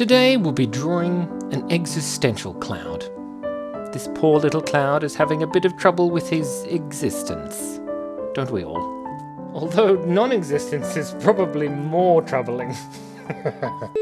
Today we'll be drawing an existential cloud. This poor little cloud is having a bit of trouble with his existence. Don't we all? Although non-existence is probably more troubling.